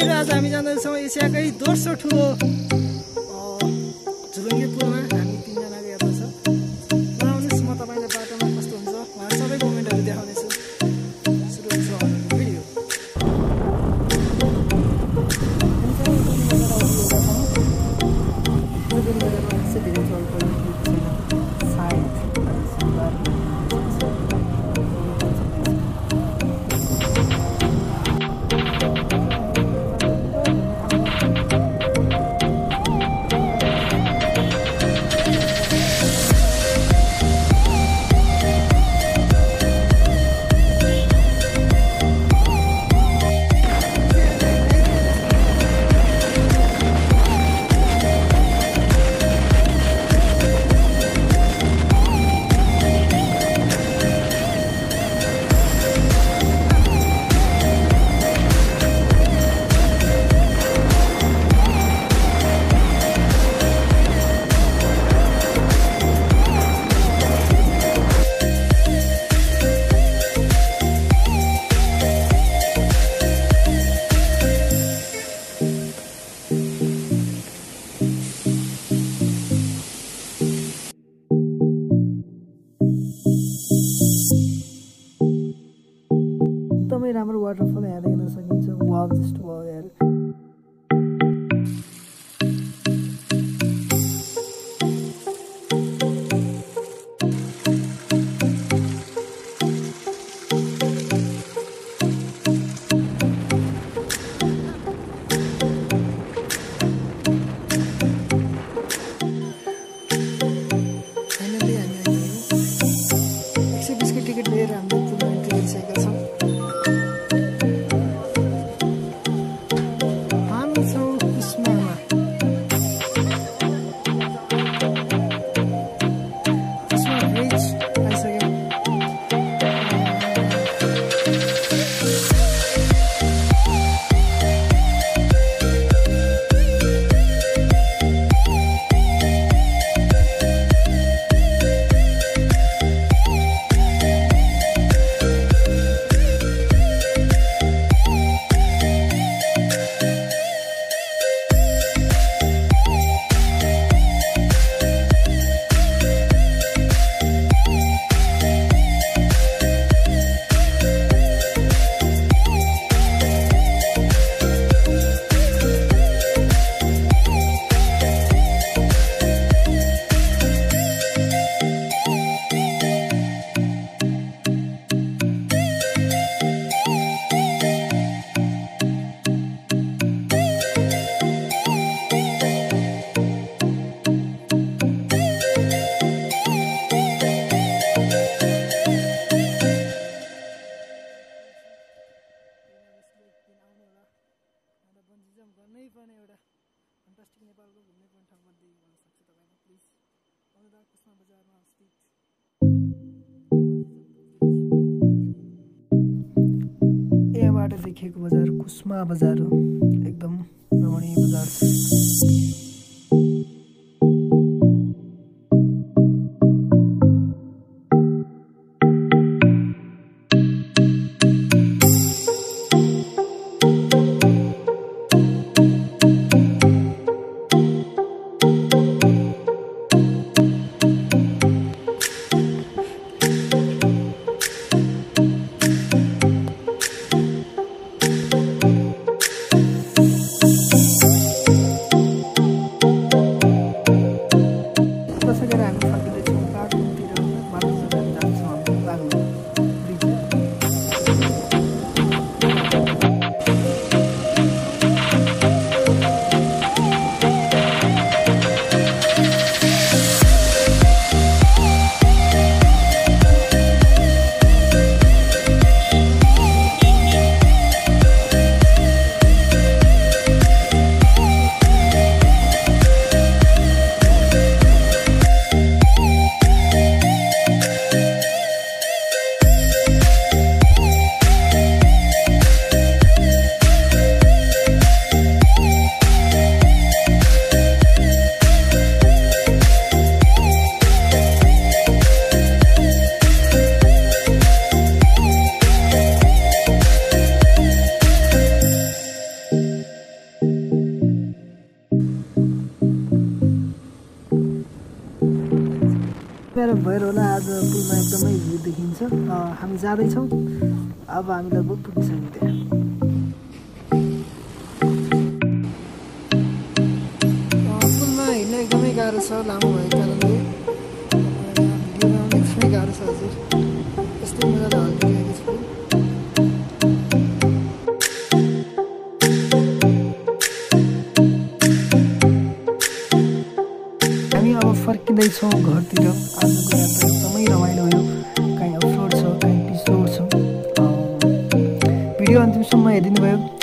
आज हामी जाँदैछौँ एसियाकै दोस्रो ठुलो झुलुङ्गे पुलमा। हामी 3 जनाको यात्रा छ। आउनुहोस्, म तपाईँलाई बाटोमा कस्तो हुन्छ उहाँ सबै मोमेन्टहरू देखाउनेछु। सुरु हुन्छ भिडियो। एकदमै राम्रो वाटरफल यहाँ देख्न सकिन्छ। वाव जस्तो वाव यार। फाइनली हामी आइपुग्यौँ। 120 को टिकट लिएर हामीले पुलमा इन्ट्री गरिसकेका छौँ। बन्जी जम्प गर्नै पर्ने एउटा फन्टास्टिक नेपालको घुम्ने पर्ने ठाउँ मध्ये भन्न सक्छु तपाईँले। प्लिज आउनु कुस्मा बजारमा स्थित यहाँबाट देखिएको बजार कुस्मा बजार हो। एकदम रमणीय बजार छ। भएर होला आज पुलमा एकदमै भिड देखिन्छ। हामी जाँदैछौँ, अब हामी लगभग पुगिसक्यौँ त्यहाँ। पुलमा हिँड्न एकदमै गाह्रो छ, लामो भएको कारणले भिडियो बनाउन एकदमै गाह्रो छ हजुर। यस्तै मजाले हल्लिरहेको छु। फर्किँदैछौँ घरतिर। आजको यात्रा एकदमै रमाइलो भयो, कहीँ अफ रोड छ, कहीँ पिच रोड छ। भिडियो अन्तिमसम्म हेरिदिनु भयो